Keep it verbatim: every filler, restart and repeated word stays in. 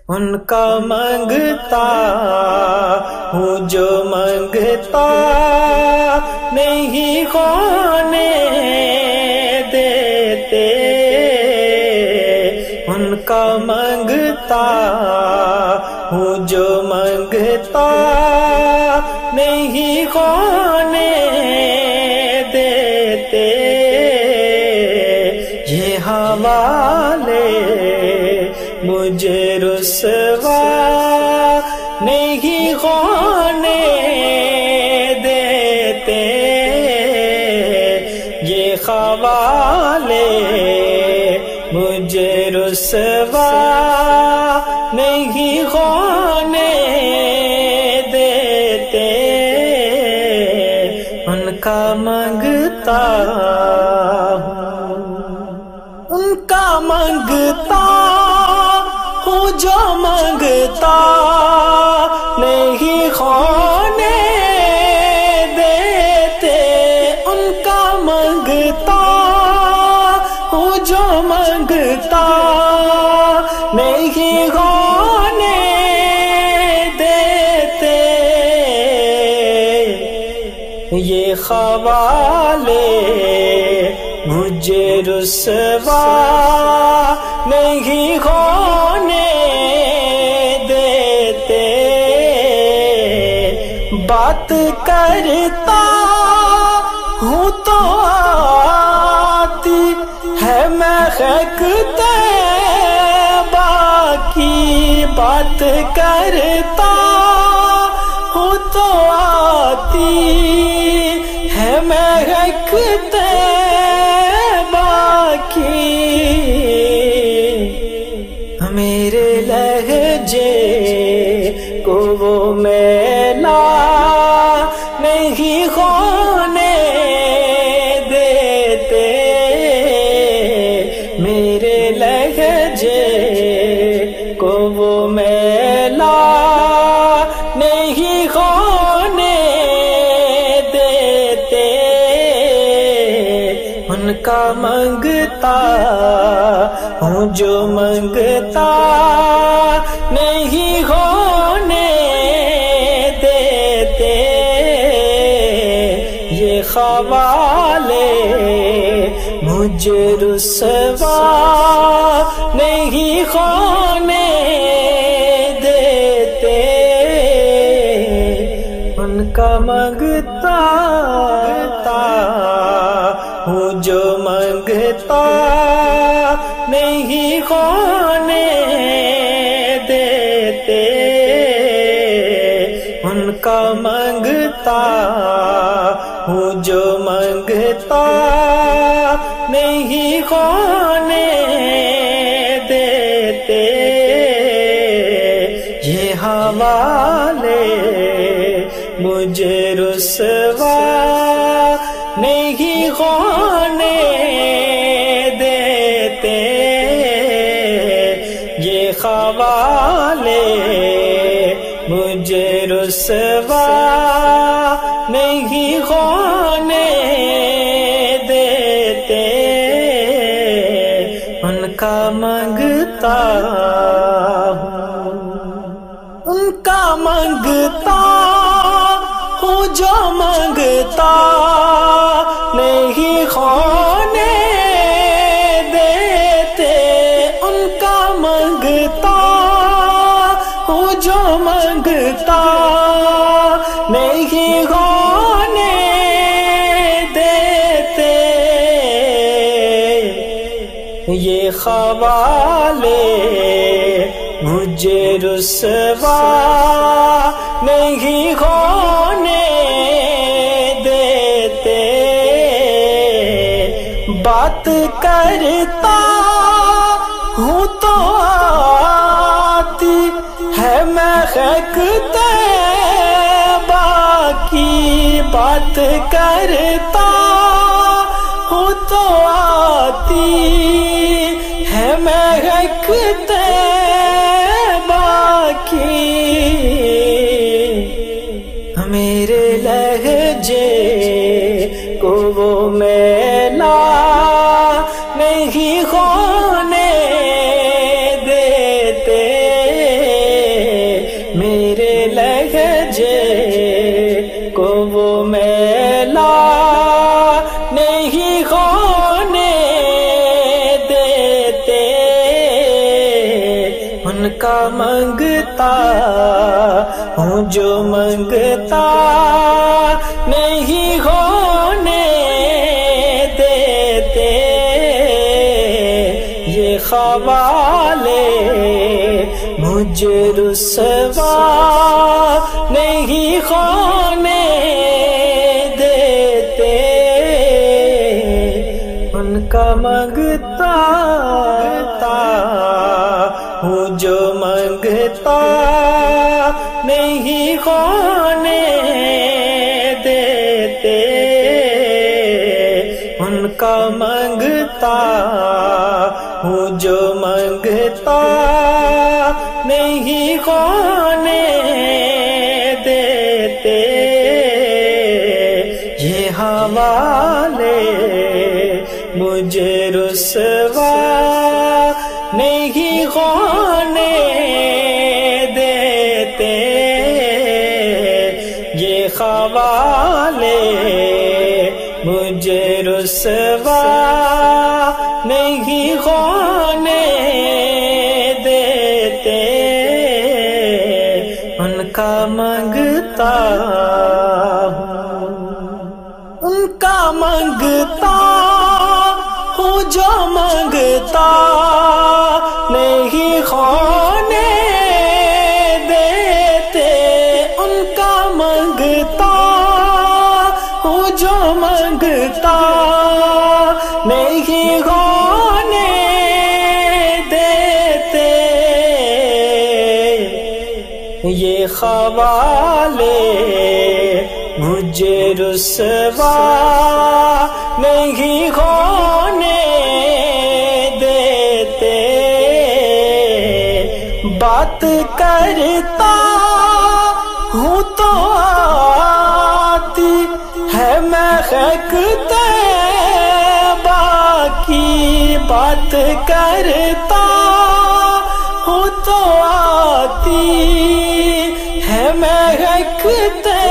ان کا منگتا ہوں جو منگتا نہیں ہونے دیتے، ان کا منگتا ہوں جو منگتا نہیں ہونے دیتے، یہ حوالے مجھے رسوا نہیں ہونے دیتے، یہ حوالے مجھے رسوا نہیں ہونے دیتے، ان کا منگتا ان کا منگتا ہوں جو منگتا نہیں ہونے دیتے، ان کا منگتا ہوں جو منگتا نہیں ہونے دیتے، یہ حوالے مجھے رسوا نہیں ہونے دیتے، بات کرتا ہوں تو آتی ہے مہک طیبہ کی، بات کرتا ہوں تو آتی ہے مہک طیبہ کی، میرے لہجے کو وہ میلا نہیں ہونے دیتے، میرے لہجے کو وہ میلا نہیں ہونے دیتے، ان کا منگتا ہوں جو منگتا نہیں ہونے دیتے، یہ حوالے مجھے رسوا نہیں ہونے دیتے، ان کا منگتا ہوں جو منگتا نہیں ہونے دیتے، ان کا منگتا ہوں جو منگتا نہیں ہونے دیتے، یہ حوالے مجھے رسوا نہیں ہونے دیتے، یہ حوالے مجھے رسوا نہیں ہونے دیتے، ان کا منگتا ان کا منگتا ہوں جو منگتا نہیں ہونے دیتے، ان کا منگتا ہوں جو منگتا نہیں ہونے دیتے، یہ حوالے مجھے رسوا نہیں ہونے دیتے، بات کرتا ہوں تو آتی ہے مہک طیبہ کی، بات کرتا ہوں تو آتی ہے مہک طیبہ کی، میرے لہجے کو وہ میلا نہیں ہونے دیتے، ان کا منگتا ہوں جو منگتا نہیں ہونے دیتے، یہ خوالے مجھے رسوا نہیں ہونے دیتے، ان کا منگتا ہوں جو منگتا نہیں ہونے دیتے، ان کا منگتا ہوں جو منگتا نہیں ہونے دیتے، یہ حوالے مجھے رسوا نہیں ہونے دیتے، یہ حوالے مجھے رسوا نہیں ہونے دیتے، ان کا منگتا ان کا منگتا ہوں جو منگتا نہیں ہونے دیتے، ان کا منگتا ہوں جو منگتا نہیں ہونے دیتے، یہ خوالے مجھے رسوا نہیں ہونے دیتے، بات کرتا ہوں تو آتی ہے مہک طیبہ کی، بات کرتا ہوں تو آتی ہے مہک طیبہ